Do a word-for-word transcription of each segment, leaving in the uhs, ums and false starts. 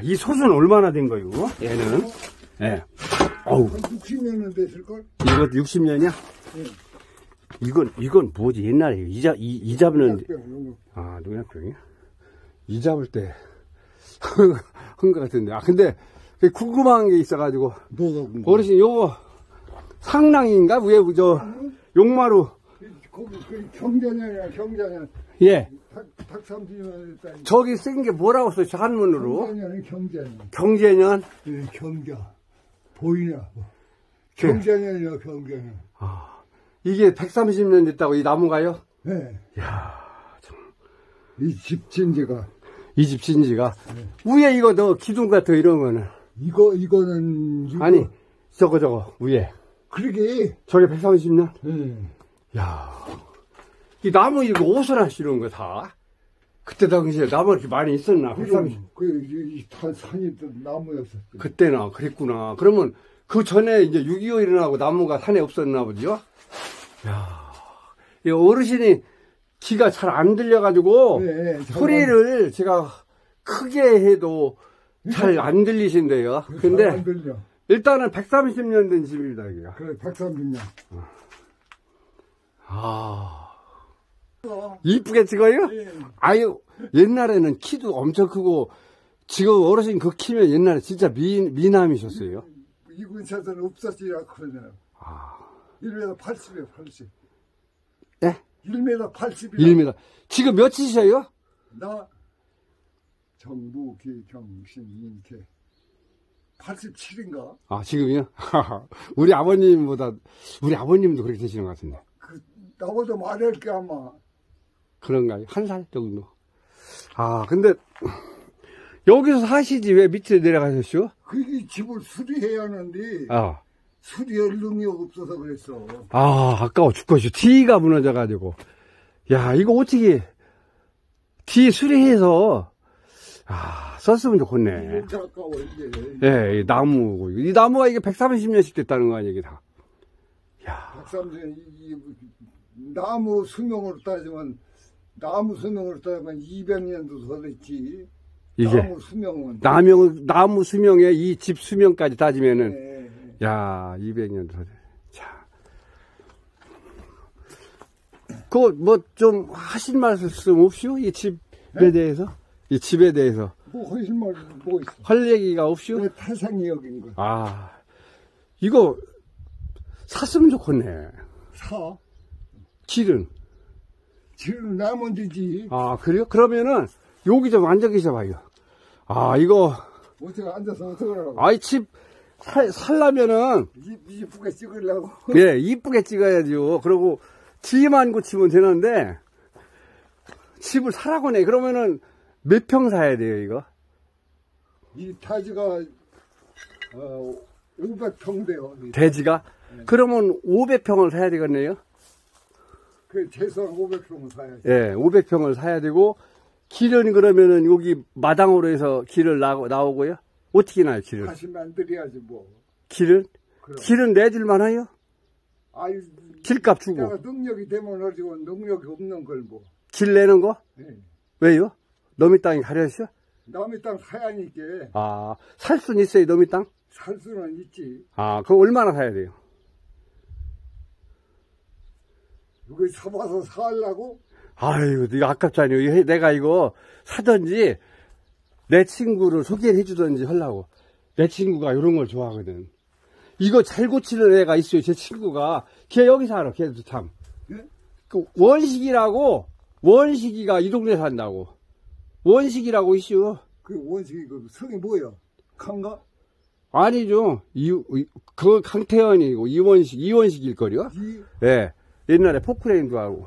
이 솥은 얼마나 된 거예요? 얘는? 예. 네. 어우. 육십 년은 됐을걸? 이것도 육십 년이야? 예. 이건, 이건 뭐지? 옛날에 이 잡, 이, 이 잡는. 농약병. 아, 농약병이야? 이 잡을 때. 한 것 같은데. 아, 근데 궁금한 게 있어가지고. 뭐가 궁금해? 어르신, 요거 상랑인가? 위에, 저, 용마루. 거기, 그 경자년이야, 경자년. 예. 닭삼십 년 됐다. 저기 쓴 게 뭐라고 써? 저 한문으로. 경자년은 경자년. 경제년? 네, 경자. 보이냐? 뭐. 그, 경자년이야, 경자년. 아, 이게 백삼십 년 됐다고, 이 나무가요? 네. 이야, 참. 이 집 진지가. 이 집 진지가. 네. 위에 이거 너 기둥 같은 이런 거는. 이거, 이거는. 이거. 아니, 저거, 저거, 위에. 그러게. 저게 백삼십 년? 네. 야, 이 나무 이거 옷을 하시는 거 다? 그때 당시에 나무 이렇게 많이 있었나? 백삼십. 그, 이, 다 산이 나무였었지. 그때나, 그랬구나. 그러면 그 전에 이제 육이오 일어나고 나무가 산에 없었나 보죠? 야, 이 어르신이 귀가 잘 안 들려가지고, 네, 소리를 안... 제가 크게 해도 잘 안 들리신대요. 근데, 안 들려. 일단은 백삼십 년 된 집입니다, 여기가. 그래, 백삼십 년. 아. 이쁘게 찍어요? 네. 아유, 옛날에는 키도 엄청 크고, 지금 어르신 그 키면 옛날에 진짜 미, 미남이셨어요. 이 근처에서는 없었지라 그러잖아요. 아. 일 미터 팔십이에요, 팔십. 예? 일 미터 팔십이요. 일 미터. 지금 몇이세요? 나, 정부, 기, 경신, 인태. 팔십칠인가? 아, 지금이요? 우리 아버님보다, 우리 아버님도 그렇게 되시는 것 같은데. 그, 나보다 말할 게 아마. 그런가요? 한 살 정도. 아, 근데, 여기서 사시지 왜 밑에 내려가셨죠? 그게 집을 수리해야 하는데, 아. 수리할 능력 없어서 그랬어. 아, 아까워 죽겠죠. D가 무너져가지고. 야, 이거 어떻게, D 수리해서, 아, 썼으면 좋겠네. 이게 아까워, 이게. 예, 이 나무고. 이 나무가 이게 백삼십 년씩 됐다는 거 아니야, 이게 다. 야. 백삼십 년, 이, 이, 나무 수명으로 따지면, 나무 수명으로 따지면 이백 년도 더 됐지. 이게. 나무 수명은. 나무, 나무 수명에 이 집 수명까지 따지면은, 네. 야, 이백 년도 더 돼. 자. 그거 뭐 좀 하신 말씀 없이요? 이 집에 네? 대해서? 이 집에 대해서. 뭐 하신 말, 뭐 있어? 할 얘기가 없이요? 내 태생이 여긴 거. 아, 이거 샀으면 좋겠네. 사. 길은? 지금 나면 되지. 아, 그래요? 그러면은 여기 좀 앉아 계셔봐요. 아, 이거. 어떻게 앉아서 어떻게 하라고? 아이, 집 살, 살려면은. 이쁘게 찍으려고? 예, 이쁘게 찍어야죠. 그리고 뒤만 고치면 되는데, 집을 사라고 내. 그러면은 몇 평 사야 돼요, 이거? 이 타지가, 어, 오백 평 돼요. 대지가? 네. 그러면 오백 평을 사야 되겠네요? 그, 최소한 오백 평을 사야지. 예, 오백 평을 사야 되고, 길은 그러면은 여기 마당으로 해서 길을 나, 나오고요? 어떻게 나요, 길을? 다시 만들어야지, 뭐. 길은? 그럼. 길은 내줄만 해요? 아유. 길값 주고. 내가 능력이 되면 어지고 능력이 없는 걸 뭐. 길 내는 거? 네. 왜요? 너미 땅이 가려있어? 남의 땅 사야니까. 아, 살 수는 있어요, 너미 땅? 살 수는 있지. 아, 그거 얼마나 사야 돼요? 여기 사봐서 살라고? 아유, 이거 아깝잖아요. 이거 내가 이거 사든지, 내 친구를 소개를 해주든지 하려고. 내 친구가 이런 걸 좋아하거든. 이거 잘 고치는 애가 있어요, 제 친구가. 걔 여기 살아, 걔도 참. 네? 그 원식이라고, 원식이가 이 동네 산다고. 원식이라고 있슈. 그 원식이 그 성이 뭐야? 강가? 아니죠. 이, 이, 그거 강태현이고, 이원식, 이원식일걸요? 이? 예. 옛날에 포크레인도 하고.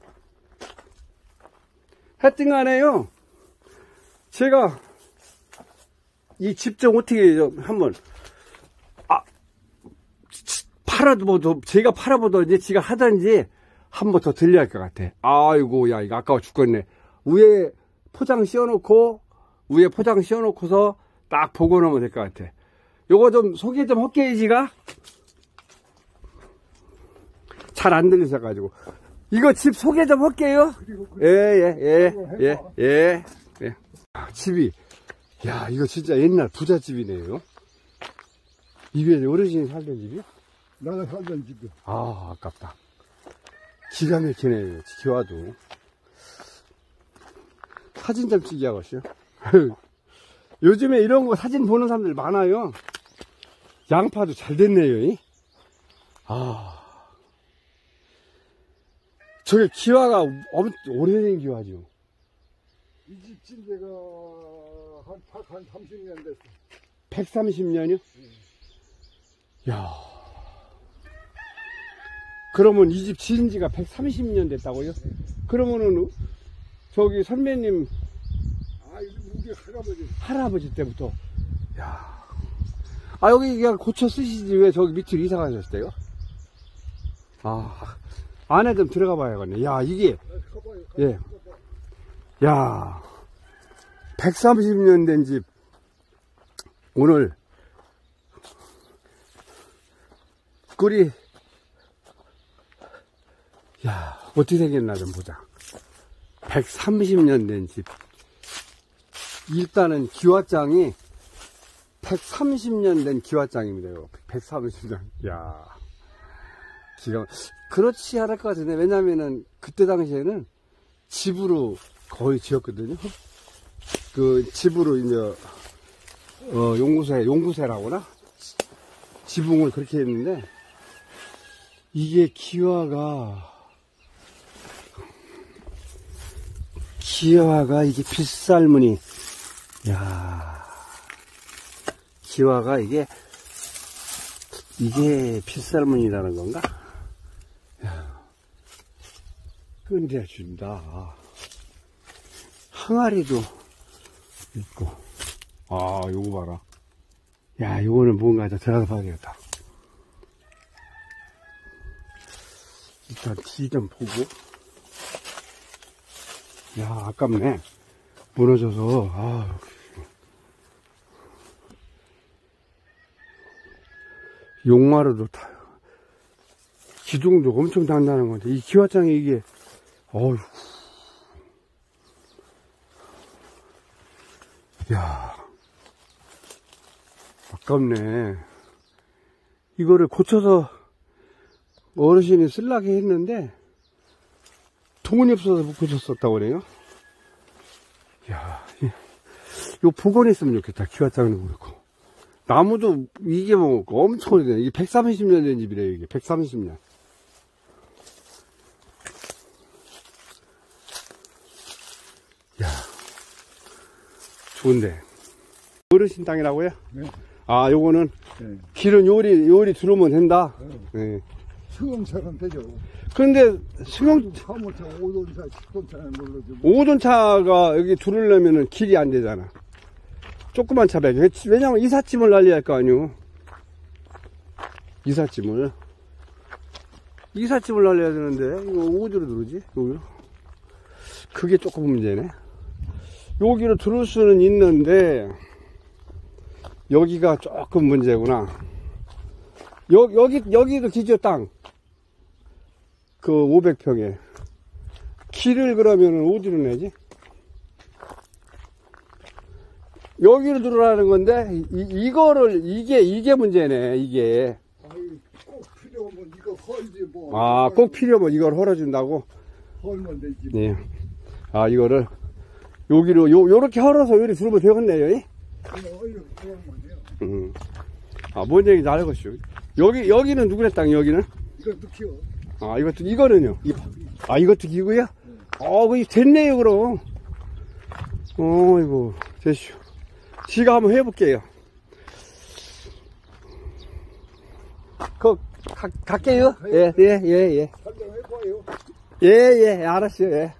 하여튼 간에요. 제가 이 집 좀 어떻게 좀 한번, 아, 팔아보도, 제가 팔아보든지, 지가 하든지, 한 번 더 들려야 할 것 같아. 아이고, 야, 이거 아까워 죽겠네. 위에 포장 씌워놓고, 위에 포장 씌워놓고서 딱 보고 놓으면 될 것 같아. 요거 좀 소개 좀 할게요, 지가. 잘 안 들리셔가지고. 이거 집 소개 좀 할게요. 예, 예, 예, 예, 예, 예. 집이 야, 이거 진짜 옛날 부잣집이네요. 이게 어르신이 살던 집이요? 나는 살던 집이요. 아, 아깝다. 기가 막히네요, 기와도. 사진 좀 찍어야겠어요. 요즘에 이런 거 사진 보는 사람들 많아요. 양파도 잘 됐네요. 아, 저게 기와가 엄청 오래된 기와죠. 이 집 진대가 한, 한 삼십 년 됐어. 백삼십 년이요? 응. 야, 그러면 이 집 지은 지가 백삼십 년 됐다고요? 네. 그러면은 저기 선배님, 아, 우리 할아버지 할아버지 때부터. 야, 아, 여기 그냥 고쳐 쓰시지 왜 저기 밑으로 이사 가셨어요? 아, 안에 좀 들어가 봐야겠네. 야, 이게, 예. 야, 백삼십 년 된 집, 오늘, 꿀이, 야, 어떻게 생겼나 좀 보자. 백삼십 년 된 집. 일단은 기와장이 백삼십 년 된 기와장입니다. 백삼십 년. 야, 기가, 그렇지 않을 것 같은데, 왜냐면은, 그때 당시에는 집으로 거의 지었거든요. 그, 집으로 이제, 어, 용구세, 용구세라고나? 지붕을 그렇게 했는데, 이게 기와가, 기와가 이게 빗살무늬, 야, 기와가 이게, 이게 빗살무늬라는 건가? 야, 끝내준다. 항아리도 있고. 아, 요거 봐라. 야, 요거는 뭔가 더 들어가서 봐야겠다. 일단 뒤 좀 보고. 야, 아깝네. 무너져서. 아, 용마루도 타요. 기둥도 엄청 단단한 건데, 이 기와장이 이게, 어휴. 야, 아깝네. 이거를 고쳐서 어르신이 쓸라게 했는데, 돈이 없어서 못 고쳤었다고 그래요. 야, 이거 복원했으면 좋겠다. 기와장도 그렇고. 나무도 이게 뭐 엄청 오래되네. 이게 백삼십 년 된 집이래요. 이게 백삼십 년. 야, 좋은데. 어르신 땅이라고요? 네. 아, 요거는 네. 길은 요리 요리 들어오면 된다. 네. 네. 승용차는 되죠. 그런데 승용 화물차, 오돈차, 십돈차는 눌러주고. 오돈차가 여기 들어오려면은 길이 안 되잖아. 조그만 차 백. 왜냐면 이삿짐을 날려야 할 거 아니오. 이삿짐을. 이삿짐을 날려야 되는데, 이거 어디로 들어오지? 여기로? 그게 조금 문제네. 여기로 들어올 수는 있는데, 여기가 조금 문제구나. 여, 여기, 여기도 기죠, 땅. 그 오백 평에. 길을 그러면은 어디로 내지? 여기로 들어가는 건데, 이, 이거를, 이게, 이게 문제네, 이게. 아이, 꼭 필요하면 이거 헐지 뭐. 아, 꼭 필요하면 이걸 헐어준다고? 헐면 되지. 네. 아, 이거를, 여기로, 요, 요렇게 헐어서 여기 들어오면 되겠네요, 이? 이거 얼른 들어오면 돼요. 음. 아, 뭔 얘기인지 알겠어요. 여기, 여기는 누구네 땅, 여기는? 이것도 키워. 아, 이것도, 이거는요? 이, 아, 이것도 기고요? 어, 그게 됐네요, 그럼. 어이구, 됐슈. 지가 한번 해볼게요. 그, 가, 갈게요. 예, 예, 예, 예. 설명해봐요. 예, 예, 알았어요, 예.